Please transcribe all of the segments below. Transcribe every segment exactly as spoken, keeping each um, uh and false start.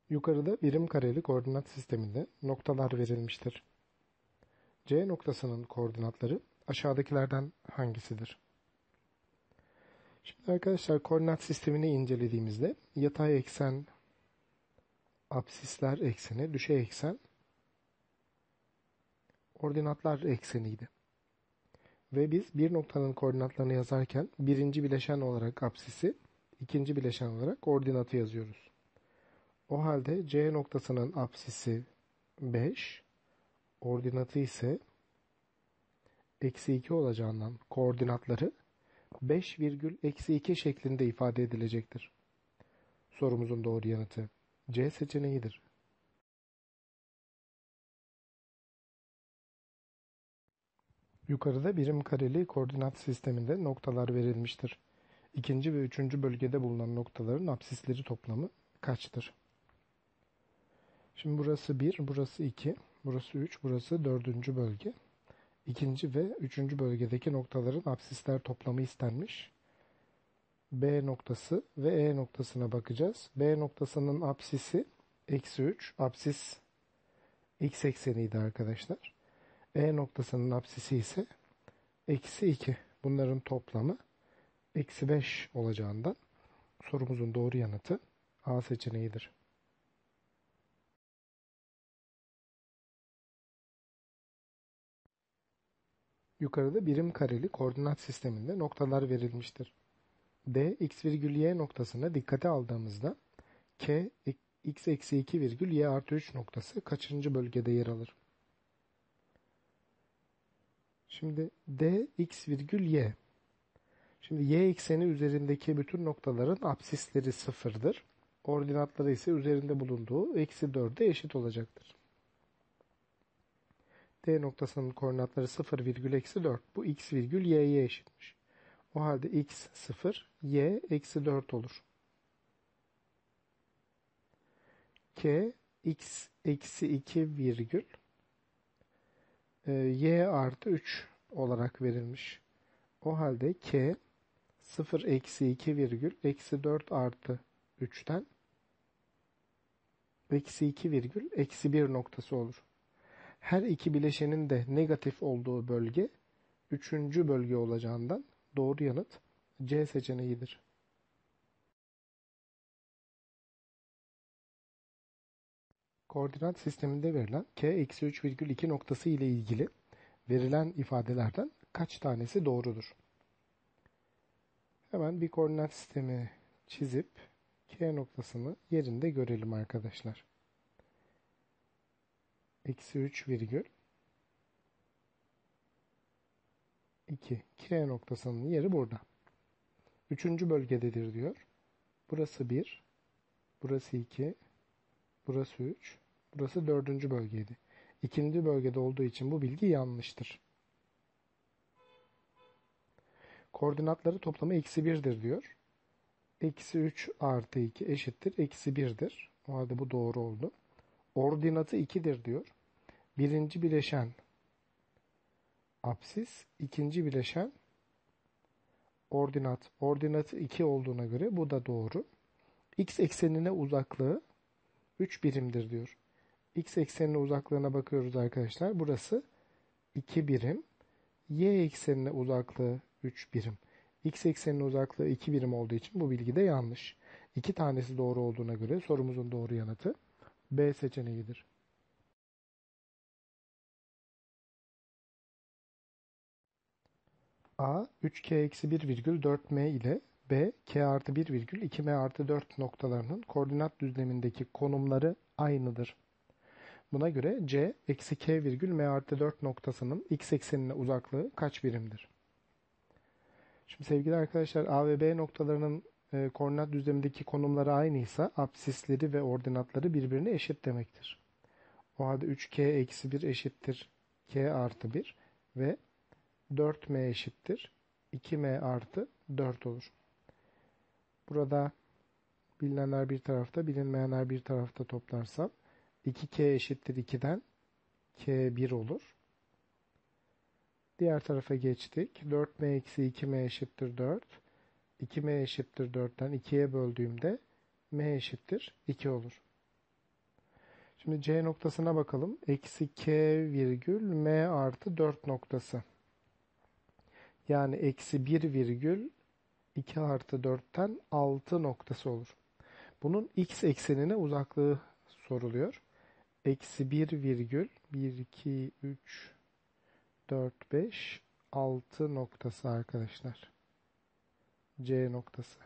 Yukarıda birim kareli koordinat sisteminde noktalar verilmiştir. C noktasının koordinatları aşağıdakilerden hangisidir? Şimdi arkadaşlar koordinat sistemini incelediğimizde yatay eksen, absisler ekseni, düşey eksen, ordinatlar ekseniydi. Ve biz bir noktanın koordinatlarını yazarken birinci bileşen olarak absisi, ikinci bileşen olarak ordinatı yazıyoruz. O halde C noktasının absisi beş, ordinatı ise eksi iki olacağından koordinatları beş virgül eksi iki şeklinde ifade edilecektir. Sorumuzun doğru yanıtı C seçeneğidir. Yukarıda birim kareli koordinat sisteminde noktalar verilmiştir. İkinci ve üçüncü bölgede bulunan noktaların absisleri toplamı kaçtır? Şimdi burası bir, burası iki, burası üç, burası dördüncü bölge. İkinci ve üçüncü bölgedeki noktaların absisler toplamı istenmiş. B noktası ve E noktasına bakacağız. B noktasının absisi eksi üç. Absis x ekseniydi arkadaşlar. E noktasının absisi ise eksi iki. Bunların toplamı eksi beş olacağından sorumuzun doğru yanıtı A seçeneğidir. Yukarıda birim kareli koordinat sisteminde noktalar verilmiştir. D, x virgül y noktasına dikkate aldığımızda K, x eksi iki virgül y artı üç noktası kaçıncı bölgede yer alır? Şimdi D, x virgül y. Şimdi y ekseni üzerindeki bütün noktaların absisleri sıfırdır. Ordinatları ise üzerinde bulunduğu eksi dörde eşit olacaktır. D noktasının koordinatları sıfır virgül eksi dört. Bu x virgül y'ye eşitmiş. O halde x sıfır, y eksi dört olur. K, x eksi iki virgül y artı üç olarak verilmiş. O halde k sıfır eksi iki virgül eksi dört artı üçten eksi iki virgül eksi bir noktası olur. Her iki bileşenin de negatif olduğu bölge üçüncü bölge olacağından doğru yanıt C seçeneğidir. Koordinat sisteminde verilen k eksi üç virgül iki noktası ile ilgili verilen ifadelerden kaç tanesi doğrudur? Hemen bir koordinat sistemi çizip k noktasını yerinde görelim arkadaşlar. Eksi üç virgül iki. K noktasının yeri burada. Üçüncü bölgededir diyor. Burası bir, burası iki, burası üç, burası dördüncü bölgeydi. İkinci bölgede olduğu için bu bilgi yanlıştır. Koordinatları toplamı eksi birdir diyor. Eksi üç artı iki eşittir. Eksi birdir. O halde bu doğru oldu. Ordinatı ikidir diyor. Birinci bileşen absis, ikinci bileşen ordinat. Ordinatı iki olduğuna göre bu da doğru. X eksenine uzaklığı üç birimdir diyor. X eksenine uzaklığına bakıyoruz arkadaşlar. Burası iki birim. Y eksenine uzaklığı üç birim. X eksenine uzaklığı iki birim olduğu için bu bilgi de yanlış. İki tanesi doğru olduğuna göre sorumuzun doğru yanıtı B seçeneğidir. A üç k eksi bir virgül dört m ile B k artı bir virgül iki m artı dört noktalarının koordinat düzlemindeki konumları aynıdır. Buna göre C eksi k virgül m artı dört noktasının x eksenine uzaklığı kaç birimdir? Şimdi sevgili arkadaşlar A ve B noktalarının e, koordinat düzlemindeki konumları aynıysa absisleri ve ordinatları birbirine eşit demektir. O halde üç k eksi bir eşittir k artı bir ve dört m eşittir iki m artı dört olur. Burada bilinenler bir tarafta, bilinmeyenler bir tarafta toplarsam iki k eşittir iki'den k bir olur. Diğer tarafa geçtik. dört m eksi iki m eşittir dört. iki m eşittir dört'ten iki'ye böldüğümde m eşittir iki olur. Şimdi C noktasına bakalım. Eksi K virgül M artı dört noktası. Yani eksi bir virgül iki artı dörtten altı noktası olur. Bunun x eksenine uzaklığı soruluyor. Eksi bir virgül bir, iki, üç, dört, beş, altı noktası arkadaşlar. C noktası.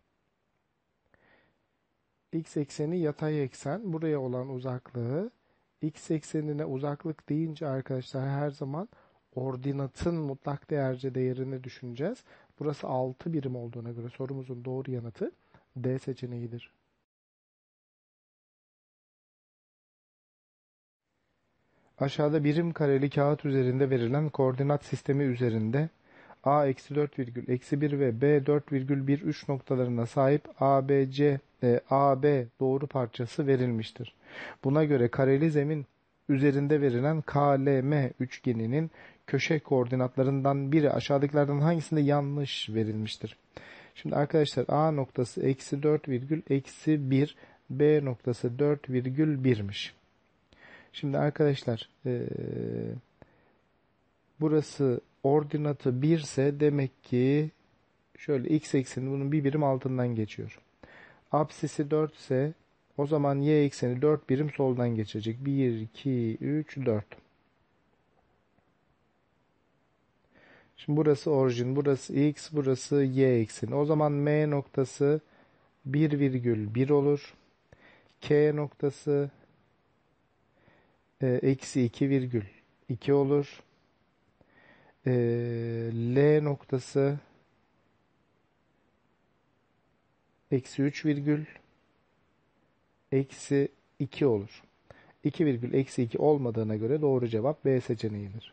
X ekseni yatay eksen. Buraya olan uzaklığı. X eksenine uzaklık deyince arkadaşlar her zaman ordinatın mutlak değerce değerini düşüneceğiz. Burası altı birim olduğuna göre sorumuzun doğru yanıtı D seçeneğidir. Aşağıda birim kareli kağıt üzerinde verilen koordinat sistemi üzerinde a eksi dört virgül eksi bir ve b dört virgül bir üç noktalarına sahip A B C e, A B doğru parçası verilmiştir. Buna göre kareli zemin üzerinde verilen K L M üçgeninin köşe koordinatlarından biri aşağıdakilerden hangisinde yanlış verilmiştir? Şimdi arkadaşlar A noktası eksi dört virgül eksi bir, B noktası dört virgül bir'miş. Şimdi arkadaşlar ee, burası ordinatı bir ise demek ki şöyle x ekseni bunun bir birim altından geçiyor. Apsisi dört ise o zaman y ekseni dört birim soldan geçecek. bir, iki, üç, dört. Şimdi burası orijin, burası x, burası y ekseni. O zaman M noktası bir virgül bir olur. K noktası e, eksi iki virgül iki olur. E, L noktası eksi üç virgül eksi iki olur. iki virgül eksi iki olmadığına göre doğru cevap B seçeneğidir.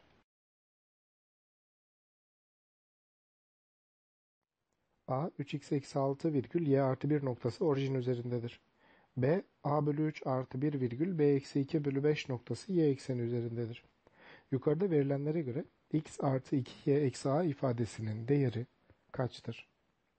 A üç x eksi altı virgül y artı bir noktası orijin üzerindedir. B a bölü üç artı bir virgül b eksi iki bölü beş noktası y ekseni üzerindedir. Yukarıda verilenlere göre x artı iki y eksi a ifadesinin değeri kaçtır?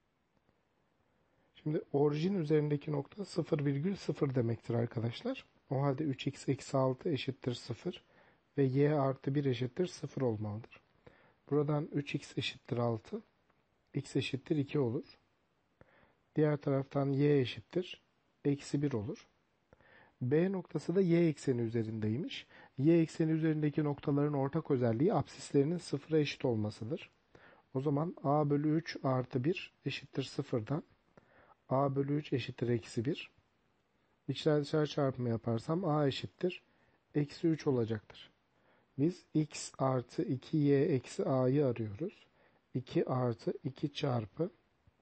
Şimdi orijin üzerindeki nokta sıfır virgül sıfır demektir arkadaşlar. O halde üç x eksi altı eşittir sıfır ve y artı bir eşittir sıfır olmalıdır. Buradan üç x eşittir altı, x eşittir iki olur. Diğer taraftan y eşittir eksi bir olur. B noktası da y ekseni üzerindeymiş. Y ekseni üzerindeki noktaların ortak özelliği apsislerinin sıfıra eşit olmasıdır. O zaman a bölü üç artı bir eşittir sıfırdan a bölü üç eşittir eksi bir. İçler dışarı çarpımı yaparsam a eşittir eksi üç olacaktır. Biz x artı iki y eksi a'yı arıyoruz. iki artı iki çarpı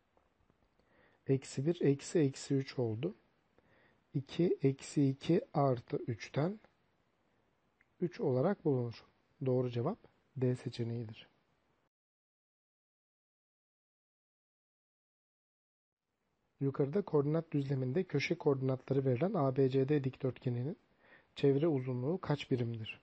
eksi bir eksi eksi üç oldu. iki eksi iki artı üçten üç olarak bulunur. Doğru cevap D seçeneğidir. Yukarıda koordinat düzleminde köşe koordinatları verilen A B C D dikdörtgeninin çevre uzunluğu kaç birimdir?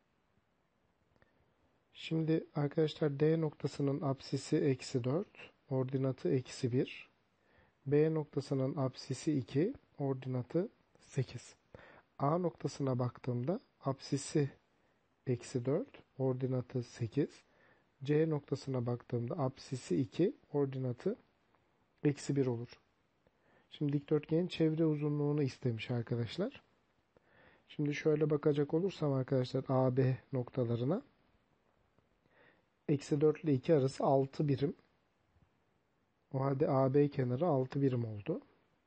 Şimdi arkadaşlar D noktasının apsisi eksi dört, ordinatı eksi bir. B noktasının apsisi iki, ordinatı sekiz. A noktasına baktığımda apsisi eksi dört, ordinatı sekiz. C noktasına baktığımda apsisi iki, ordinatı eksi bir olur. Şimdi dikdörtgenin çevre uzunluğunu istemiş arkadaşlar. Şimdi şöyle bakacak olursam arkadaşlar A B noktalarına eksi dört ile iki arası altı birim. O halde A B kenarı altı birim oldu.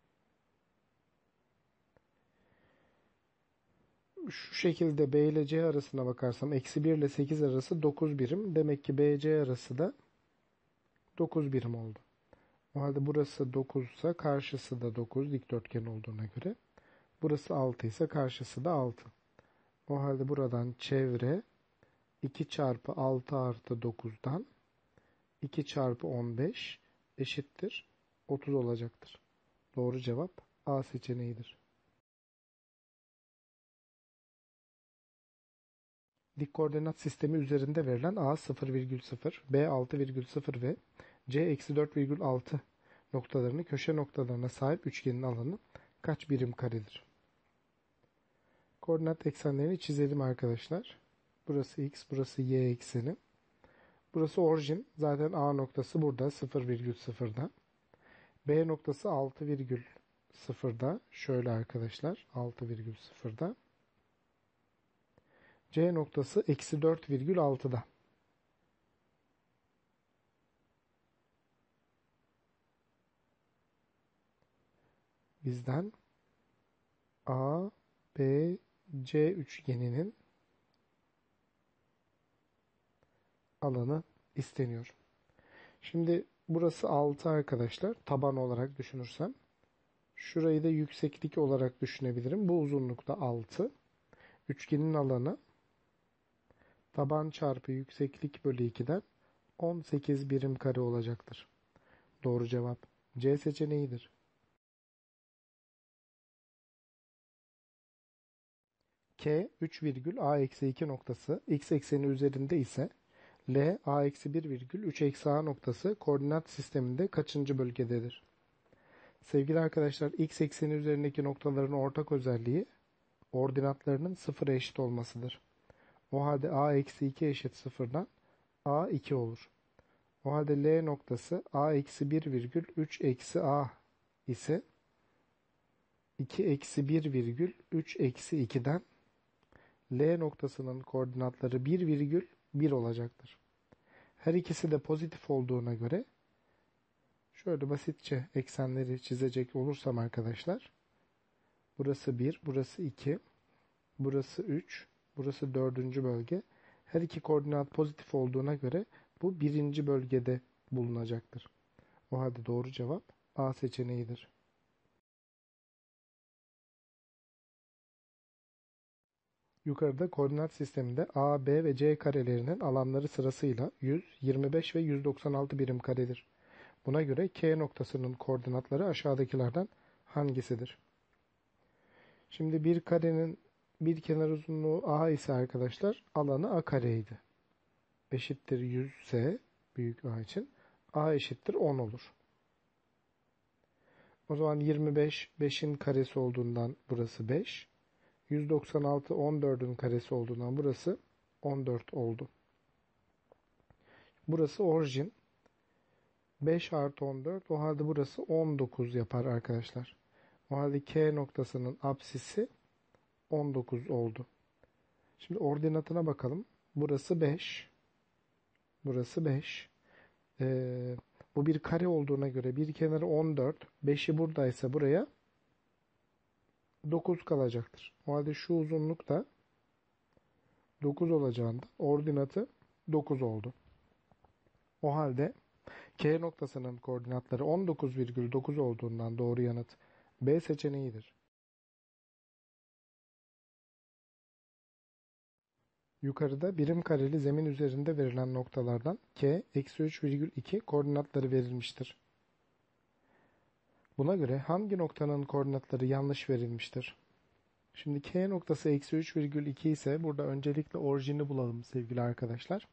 Şu şekilde B ile C arasına bakarsam eksi bir ile sekiz arası dokuz birim. Demek ki B C arası da dokuz birim oldu. O halde burası dokuz ise karşısı da dokuz dikdörtgen olduğuna göre. Burası altı ise karşısı da altı. O halde buradan çevre iki çarpı altı artı dokuzdan iki çarpı on beş eşittir otuz olacaktır. Doğru cevap A seçeneğidir. Dik koordinat sistemi üzerinde verilen A sıfır virgül sıfır, B altı virgül sıfır ve C eksi dört virgül altı noktalarını köşe noktalarına sahip üçgenin alanı kaç birim karedir? Koordinat eksenlerini çizelim arkadaşlar. Burası x, burası y ekseni. Burası orijin. Zaten A noktası burada sıfır virgül sıfırda. B noktası altı virgül sıfırda. Şöyle arkadaşlar altı virgül sıfırda. C noktası eksi dört virgül altıda. Bizden A, B, C üçgeninin alanı isteniyor. Şimdi burası altı arkadaşlar. Taban olarak düşünürsem. Şurayı da yükseklik olarak düşünebilirim. Bu uzunlukta altı. Üçgenin alanı taban çarpı yükseklik bölü iki'den on sekiz birim kare olacaktır. Doğru cevap C seçeneğidir. K üç virgül A eksi iki noktası x ekseni üzerinde ise L A eksi bir virgül üç eksi A noktası koordinat sisteminde kaçıncı bölgededir? Sevgili arkadaşlar, x ekseni üzerindeki noktaların ortak özelliği ordinatlarının sıfıra eşit olmasıdır. O halde A eksi iki eşit sıfırdan A iki olur. O halde L noktası A eksi bir virgül üç eksi A ise iki eksi bir virgül üç eksi iki'den L noktasının koordinatları bir virgül bir olacaktır. Her ikisi de pozitif olduğuna göre şöyle basitçe eksenleri çizecek olursam arkadaşlar, burası bir, burası iki, burası üç, burası dördüncü bölge. Her iki koordinat pozitif olduğuna göre bu birinci bölgede bulunacaktır. O halde doğru cevap A seçeneğidir. Yukarıda koordinat sisteminde A, B ve C karelerinin alanları sırasıyla yüz, yirmi beş ve yüz doksan altı birim karedir. Buna göre K noktasının koordinatları aşağıdakilerden hangisidir? Şimdi bir karenin bir kenar uzunluğu A ise arkadaşlar alanı A kareydi. Eşittir yüz ise büyük A için A eşittir on olur. O zaman yirmi beş beşin karesi olduğundan burası beş. yüz doksan altı on dördün karesi olduğundan burası on dört oldu. Burası orijin. beş artı on dört, o halde burası on dokuz yapar arkadaşlar. O halde K noktasının apsisi on dokuz oldu. Şimdi ordinatına bakalım. Burası beş. Burası beş. Ee, bu bir kare olduğuna göre bir kenarı on dört. beşi buradaysa buraya dokuz kalacaktır. O halde şu uzunluk da dokuz olacağından ordinatı dokuz oldu. O halde K noktasının koordinatları on dokuz virgül dokuz olduğundan doğru yanıt B seçeneğidir. Yukarıda birim kareli zemin üzerinde verilen noktalardan K eksi üç virgül iki koordinatları verilmiştir. Buna göre hangi noktanın koordinatları yanlış verilmiştir? Şimdi K noktası eksi üç virgül iki ise burada öncelikle orijini bulalım sevgili arkadaşlar.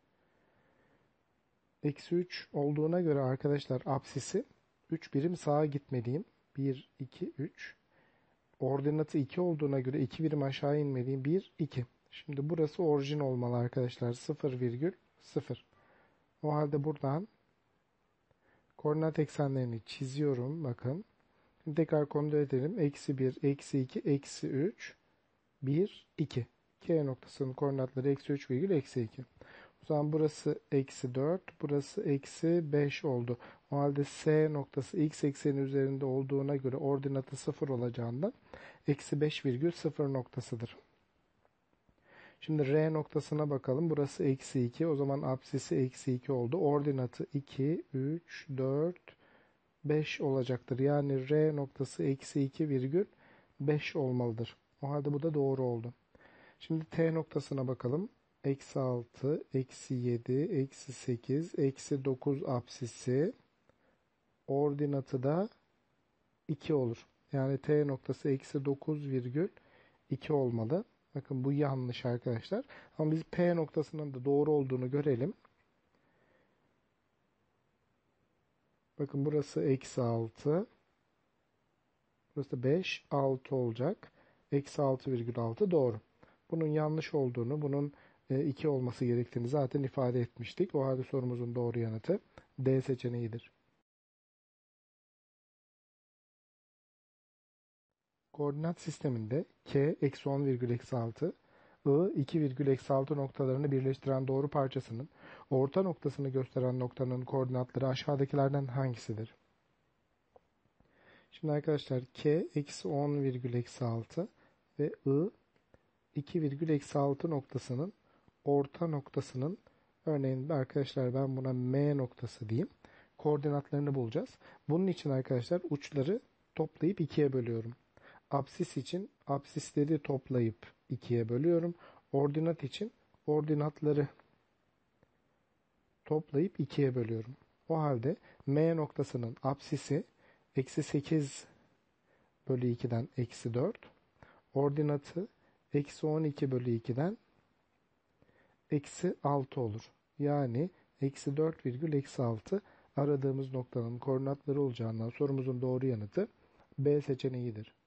Eksi üç olduğuna göre arkadaşlar apsisi üç birim sağa gitmeliyim. bir, iki, üç. Ordinatı iki olduğuna göre iki birim aşağı inmeliyim. bir, iki. Şimdi burası orijin olmalı arkadaşlar. sıfır virgül sıfır. O halde buradan koordinat eksenlerini çiziyorum. Bakın. Şimdi tekrar kontrol edelim. Eksi bir, eksi iki, eksi üç, bir, iki. K noktasının koordinatları eksi üç virgül eksi iki. O zaman burası eksi dört, burası eksi beş oldu. O halde S noktası x ekseni üzerinde olduğuna göre ordinatı sıfır olacağından eksi beş virgül sıfır noktasıdır. Şimdi R noktasına bakalım. Burası eksi iki. O zaman apsisi eksi iki oldu. Ordinatı iki, üç, dört, beş olacaktır. Yani R noktası eksi iki virgül beş olmalıdır. O halde bu da doğru oldu. Şimdi T noktasına bakalım. Eksi altı, eksi yedi, eksi sekiz, eksi dokuz apsisi. Ordinatı da iki olur. Yani T noktası eksi dokuz virgül iki olmalı. Bakın bu yanlış arkadaşlar. Ama biz P noktasının da doğru olduğunu görelim. Bakın burası eksi altı. Burası beş, altı olacak. eksi altı virgül altı doğru. Bunun yanlış olduğunu, bunun iki olması gerektiğini zaten ifade etmiştik. O halde sorumuzun doğru yanıtı D seçeneğidir. Koordinat sisteminde K eksi on virgül eksi altı, I iki virgül eksi altı noktalarını birleştiren doğru parçasının orta noktasını gösteren noktanın koordinatları aşağıdakilerden hangisidir? Şimdi arkadaşlar K eksi on virgül eksi altı ve I iki virgül eksi altı noktasının orta noktasının, örneğin arkadaşlar ben buna M noktası diyeyim, koordinatlarını bulacağız. Bunun için arkadaşlar uçları toplayıp ikiye bölüyorum. Apsis için apsisleri toplayıp ikiye bölüyorum. Ordinat için ordinatları toplayıp ikiye bölüyorum. O halde M noktasının apsisi eksi sekiz bölü iki'den eksi dört. Ordinatı eksi on iki bölü iki'den eksi altı olur. Yani eksi dört virgül eksi altı aradığımız noktanın koordinatları olacağından sorumuzun doğru yanıtı B seçeneğidir.